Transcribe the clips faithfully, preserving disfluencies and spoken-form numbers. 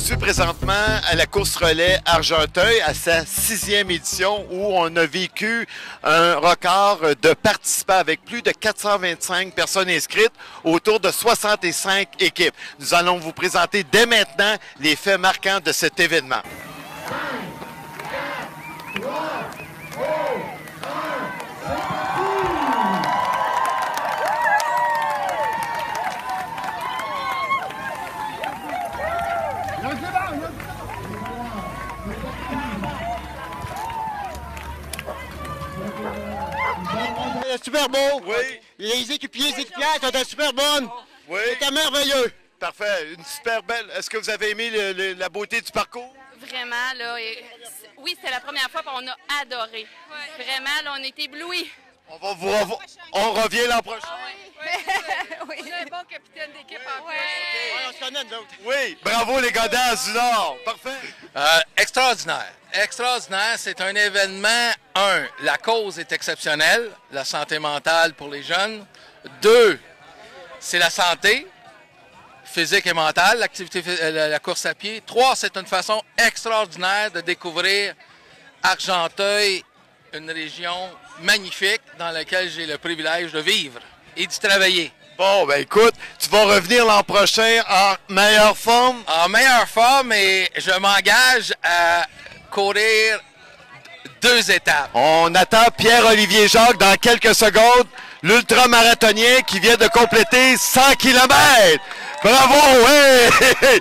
suis présentement à la course relais Argenteuil, à sa sixième édition, où on a vécu un record de participants avec plus de quatre cent vingt-cinq personnes inscrites, autour de soixante-cinq équipes. Nous allons vous présenter dès maintenant les faits marquants de cet événement. Super beau. Oui. Les équipiers, les équipières sont super bonnes. Oui. C'était merveilleux. Parfait. Une super belle. Est-ce que vous avez aimé le, le, la beauté du parcours? Vraiment, là. Et, oui, c'était la première fois, puis on a adoré. Ouais. Vraiment, là, on est éblouis. On va vous revo... On revient l'an prochain. Ah, oui. Oui. Un bon capitaine d'équipe en plus. Ouais. Ouais, on se connaît, nous autres. Oui. Bravo, les Godasses du Nord. Parfait. Euh, extraordinaire. Extraordinaire. C'est un événement, un, la cause est exceptionnelle, la santé mentale pour les jeunes. Deux, c'est la santé physique et mentale, l'activité, la course à pied. Trois, c'est une façon extraordinaire de découvrir Argenteuil, une région magnifique dans laquelle j'ai le privilège de vivre et d'y travailler. Bon, ben écoute, tu vas revenir l'an prochain en meilleure forme? En meilleure forme, et je m'engage à courir deux étapes. On attend Pierre-Olivier Jacques dans quelques secondes, l'ultramarathonien qui vient de compléter cent kilomètres. Bravo! Hey!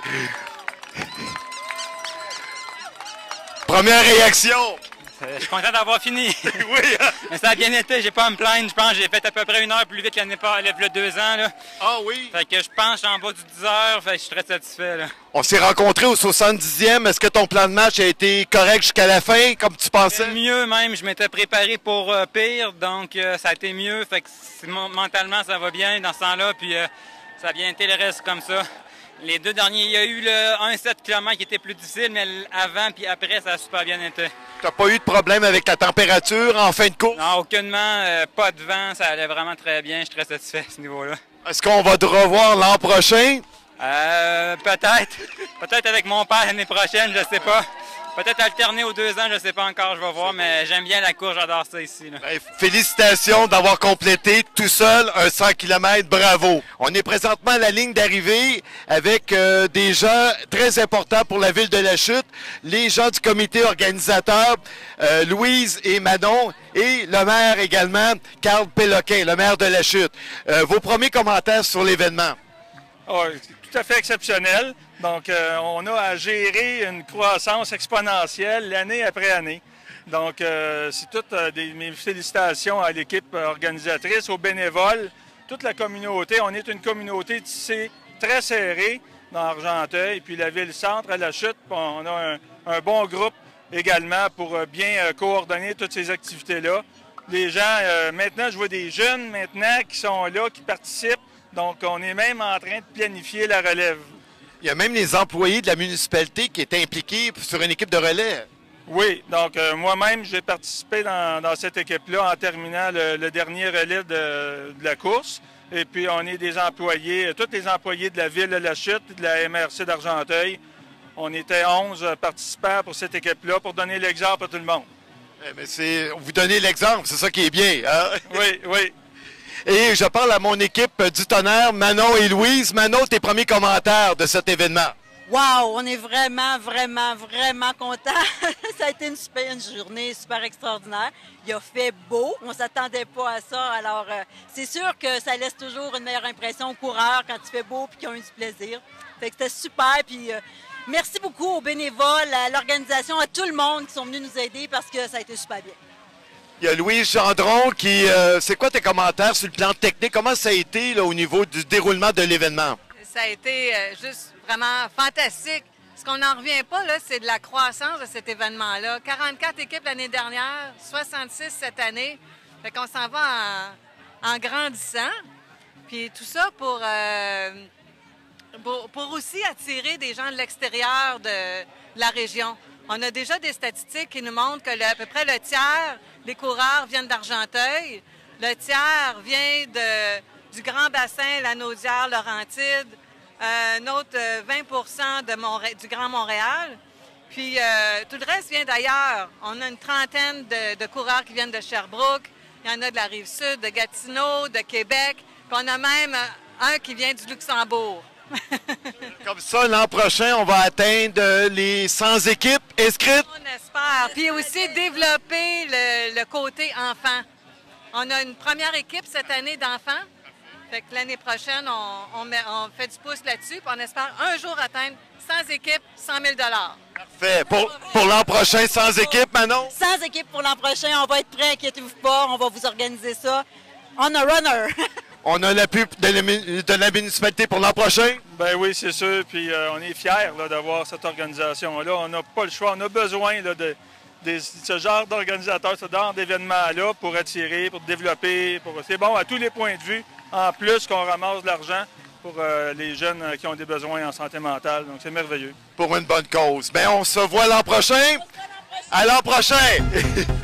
Première réaction? Je suis content d'avoir fini. Oui. Hein? Mais ça a bien été, j'ai pas à me plaindre. Je pense que j'ai fait à peu près une heure plus vite l'année passée, il y a deux ans. Là. Ah oui? Fait que je pense que je suis en bas du dix heures, fait que je suis très satisfait. Là. On s'est rencontrés au soixante-dixième. Est-ce que ton plan de match a été correct jusqu'à la fin, comme tu pensais? Mieux même, je m'étais préparé pour euh, pire, donc euh, ça a été mieux. Fait que mentalement, ça va bien dans ce temps-là, puis euh, ça a bien été le reste comme ça. Les deux derniers, il y a eu le un virgule sept kilomètres qui était plus difficile, mais avant puis après, ça a super bien été. Tu n'as pas eu de problème avec la température en fin de course? Non, aucunement. Euh, pas de vent, ça allait vraiment très bien. Je suis très satisfait à ce niveau-là. Est-ce qu'on va te revoir l'an prochain? Euh, peut-être. Peut-être avec mon père l'année prochaine, je sais pas. Peut-être alterner aux deux ans, je sais pas encore, je vais voir, mais j'aime bien la course, j'adore ça ici. Là. Ben, félicitations d'avoir complété tout seul un cent kilomètres, bravo! On est présentement à la ligne d'arrivée avec euh, des gens très importants pour la ville de La Chute, les gens du comité organisateur, euh, Louise et Manon, et le maire également, Carl Péloquin, le maire de La Chute. Euh, vos premiers commentaires sur l'événement? Oh, tout à fait exceptionnel. Donc, euh, on a à gérer une croissance exponentielle l'année après année. Donc, euh, c'est toutes euh, des, mes félicitations à l'équipe organisatrice, aux bénévoles, toute la communauté. On est une communauté tissée très serrée dans Argenteuil, puis la ville-centre à La Chute. On a un, un bon groupe également pour bien euh, coordonner toutes ces activités-là. Les gens, euh, maintenant, je vois des jeunes maintenant qui sont là, qui participent. Donc, on est même en train de planifier la relève. Il y a même les employés de la municipalité qui étaient impliqués sur une équipe de relais. Oui, donc euh, moi-même, j'ai participé dans, dans cette équipe-là en terminant le, le dernier relais de, de la course. Et puis, on est des employés, tous les employés de la ville de La Chute, de la M R C d'Argenteuil. On était onze participants pour cette équipe-là pour donner l'exemple à tout le monde. Eh bien, c'est, vous donnez l'exemple, c'est ça qui est bien. Hein? Oui, oui. Et je parle à mon équipe du Tonnerre, Manon et Louise. Manon, tes premiers commentaires de cet événement? Wow, on est vraiment, vraiment, vraiment contents. Ça a été une super une journée super extraordinaire. Il a fait beau, on ne s'attendait pas à ça. Alors, euh, c'est sûr que ça laisse toujours une meilleure impression aux coureurs quand il fait beau et qu'ils ont eu du plaisir. Fait que c'était super. Puis, euh, merci beaucoup aux bénévoles, à l'organisation, à tout le monde qui sont venus nous aider parce que ça a été super bien. Il y a Louise Gendron qui... Euh, c'est quoi tes commentaires sur le plan technique? Comment ça a été là, au niveau du déroulement de l'événement? Ça a été euh, juste vraiment fantastique. Ce qu'on n'en revient pas, là, c'est de la croissance de cet événement-là. quarante-quatre équipes l'année dernière, soixante-six cette année. Fait qu'on s'en va en, en grandissant. Puis tout ça pour, euh, pour, pour aussi attirer des gens de l'extérieur de, de la région. On a déjà des statistiques qui nous montrent que le, à peu près le tiers des coureurs viennent d'Argenteuil. Le tiers vient de, du Grand Bassin, la Naudière, Laurentide. un autre euh, vingt pour cent de Montré- du Grand Montréal. Puis euh, tout le reste vient d'ailleurs. On a une trentaine de, de coureurs qui viennent de Sherbrooke. Il y en a de la Rive-Sud, de Gatineau, de Québec. Puis on a même un qui vient du Luxembourg. Comme ça, l'an prochain, on va atteindre les cent équipes inscrites. On espère. Puis aussi développer le, le côté enfant. On a une première équipe cette année d'enfants. Fait que l'année prochaine, on, on, met, on fait du pouce là-dessus. Puis on espère un jour atteindre cent équipes, cent mille dollars. Parfait. Pour, pour l'an prochain, cent équipes, Manon? cent équipes pour l'an prochain. On va être prêts, inquiétez-vous pas. On va vous organiser ça. On a runner. On a l'appui de la, de la municipalité pour l'an prochain? Ben oui, c'est sûr. Puis euh, on est fiers là, d'avoir cette organisation-là. On n'a pas le choix. On a besoin là, de, de ce genre d'organisateurs, ce genre d'événements-là pour attirer, pour développer. Pour... C'est bon à tous les points de vue. En plus qu'on ramasse de l'argent pour euh, les jeunes qui ont des besoins en santé mentale. Donc c'est merveilleux. Pour une bonne cause. Bien, on se voit l'an prochain. À l'an prochain!